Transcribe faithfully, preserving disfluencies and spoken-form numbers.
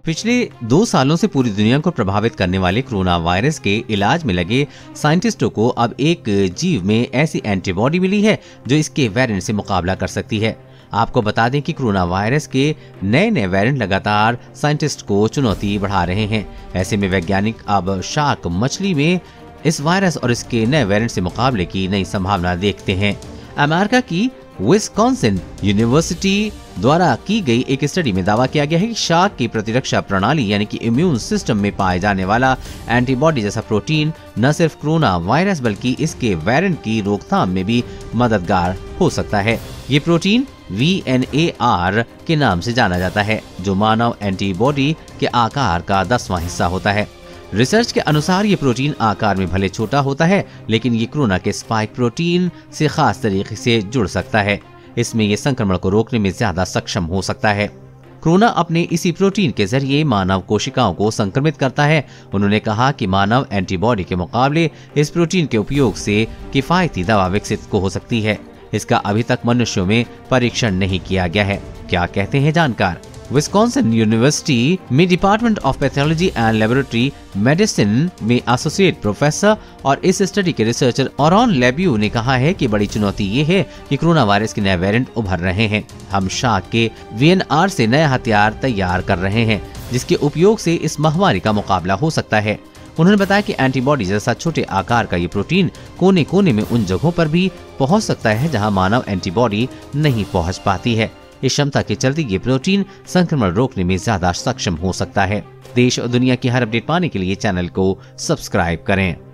पिछले दो सालों से पूरी दुनिया को प्रभावित करने वाले कोरोना वायरस के इलाज में लगे साइंटिस्टों को अब एक जीव में ऐसी एंटीबॉडी मिली है जो इसके वेरिएंट से मुकाबला कर सकती है। आपको बता दें कि कोरोना वायरस के नए नए वेरिएंट लगातार साइंटिस्ट को चुनौती बढ़ा रहे हैं। ऐसे में वैज्ञानिक अब शार्क मछली में इस वायरस और इसके नए वेरिएंट से मुकाबले की नई संभावना देखते हैं। अमेरिका की विस्कॉन्सिन यूनिवर्सिटी द्वारा की गई एक स्टडी में दावा किया गया है कि शार्क की प्रतिरक्षा प्रणाली यानी कि इम्यून सिस्टम में पाए जाने वाला एंटीबॉडी जैसा प्रोटीन न सिर्फ कोरोना वायरस बल्कि इसके वेरिएंट की रोकथाम में भी मददगार हो सकता है। ये protein V N A R के नाम से जाना जाता है, जो मानव एंटीबॉडी के आकार का दसवां हिस्सा होता है। रिसर्च के अनुसार ये प्रोटीन आकार में भले छोटा होता है, लेकिन ये कोरोना के स्पाइक प्रोटीन से खास तरीके से जुड़ सकता है। इसमें ये संक्रमण को रोकने में ज्यादा सक्षम हो सकता है। कोरोना अपने इसी प्रोटीन के जरिए मानव कोशिकाओं को संक्रमित करता है। उन्होंने कहा कि मानव एंटीबॉडी के मुकाबले इस प्रोटीन के उपयोग से किफायती दवा विकसित हो सकती है। इसका अभी तक मनुष्यों में परीक्षण नहीं किया गया है। क्या कहते हैं जानकार? विस्कॉन्सिन यूनिवर्सिटी में department of pathology and laboratory medicine में एसोसिएट प्रोफेसर और इस स्टडी के रिसर्चर ऑरॉन लेब्यू ने कहा है कि बड़ी चुनौती ये है कि कोरोना वायरस के नए वेरिएंट उभर रहे हैं। हम शार्क के वी एन आर से नए हथियार तैयार कर रहे हैं, जिसके उपयोग से इस महामारी का मुकाबला हो सकता है। उन्होंने बताया कि एंटीबॉडी जैसा छोटे आकार का ये प्रोटीन कोने कोने में उन जगहों पर भी पहुंच सकता है जहां मानव एंटीबॉडी नहीं पहुंच पाती है। इस क्षमता के चलते ये प्रोटीन संक्रमण रोकने में ज्यादा सक्षम हो सकता है। देश और दुनिया की हर अपडेट पाने के लिए चैनल को सब्सक्राइब करें।